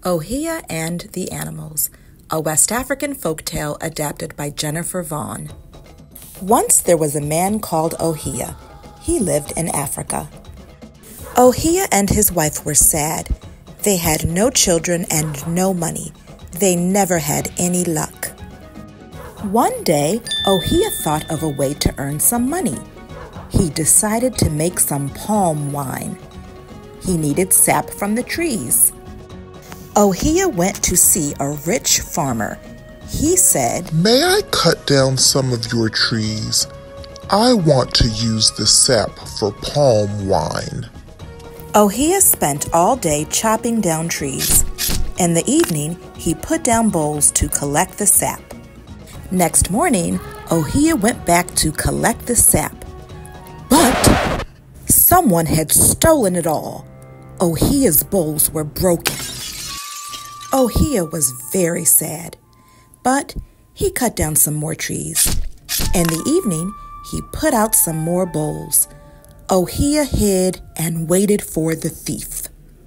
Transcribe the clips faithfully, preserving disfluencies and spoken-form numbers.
Ohia and the Animals, a West African folktale adapted by Jennifer Vaughn. Once there was a man called Ohia. He lived in Africa. Ohia and his wife were sad. They had no children and no money. They never had any luck. One day, Ohia thought of a way to earn some money. He decided to make some palm wine. He needed sap from the trees. Ohia went to see a rich farmer. He said, "May I cut down some of your trees? I want to use the sap for palm wine." Ohia spent all day chopping down trees. In the evening, he put down bowls to collect the sap. Next morning, Ohia went back to collect the sap. But someone had stolen it all. Ohia's bowls were broken. Ohia was very sad, but he cut down some more trees. In the evening, he put out some more bowls. Ohia hid and waited for the thief.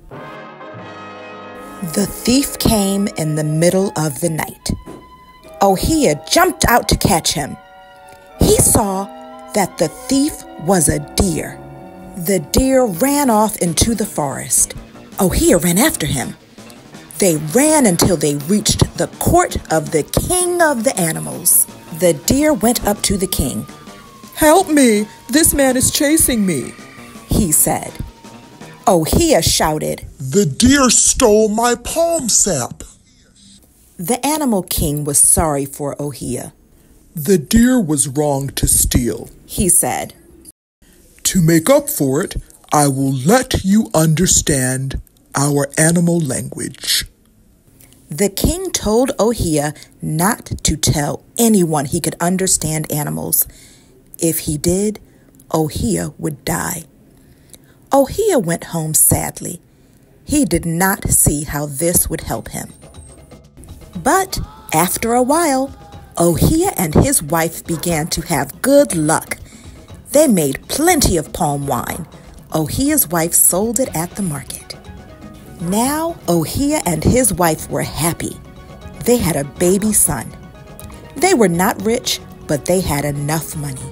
The thief came in the middle of the night. Ohia jumped out to catch him. He saw that the thief was a deer. The deer ran off into the forest. Ohia ran after him. They ran until they reached the court of the king of the animals. The deer went up to the king. "Help me! This man is chasing me," he said. Ohia shouted, "The deer stole my palm sap." The animal king was sorry for Ohia. "The deer was wrong to steal," he said. "To make up for it, I will let you understand our animal language." The king told Ohia not to tell anyone he could understand animals. If he did, Ohia would die. Ohia went home sadly. He did not see how this would help him. But after a while, Ohia and his wife began to have good luck. They made plenty of palm wine. Ohia's wife sold it at the market. Now, Ohia and his wife were happy. They had a baby son. They were not rich, but they had enough money.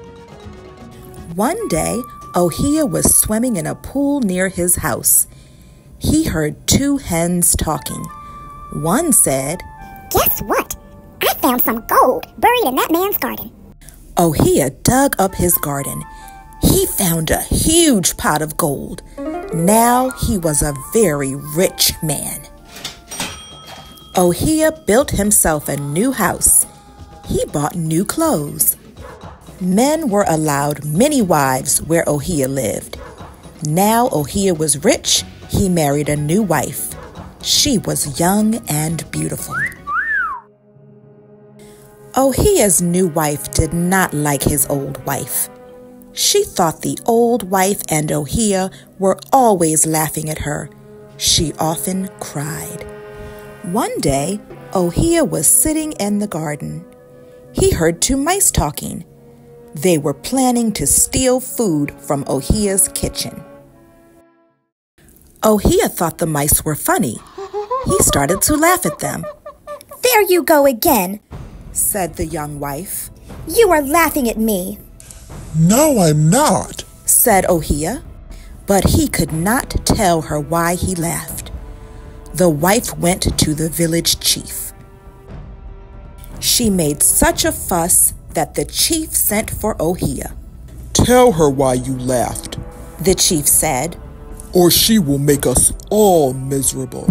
One day, Ohia was swimming in a pool near his house. He heard two hens talking. One said, "Guess what? I found some gold buried in that man's garden." Ohia dug up his garden. He found a huge pot of gold. Now he was a very rich man. Ohia built himself a new house. He bought new clothes. Men were allowed many wives where Ohia lived. Now Ohia was rich. He married a new wife. She was young and beautiful. Ohia's new wife did not like his old wife. She thought the old wife and Ohia were always laughing at her. She often cried. One day, Ohia was sitting in the garden. He heard two mice talking. They were planning to steal food from Ohia's kitchen. Ohia thought the mice were funny. He started to laugh at them. "There you go again," said the young wife. "You are laughing at me." "No, I'm not," said Ohia, but he could not tell her why he laughed. The wife went to the village chief. She made such a fuss that the chief sent for Ohia. "Tell her why you laughed," the chief said, "or she will make us all miserable."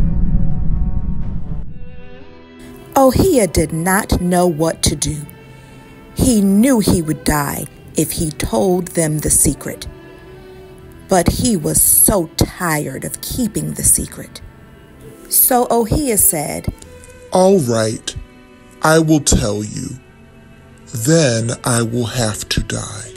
Ohia did not know what to do. He knew he would die if he told them the secret. But he was so tired of keeping the secret. So Ohia said, "All right, I will tell you. Then I will have to die."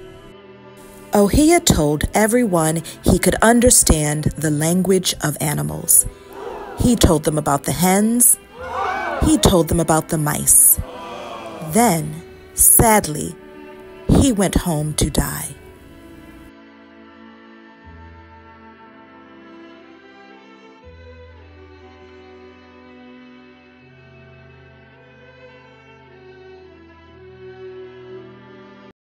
Ohia told everyone he could understand the language of animals. He told them about the hens. He told them about the mice. Then, sadly, he went home to die.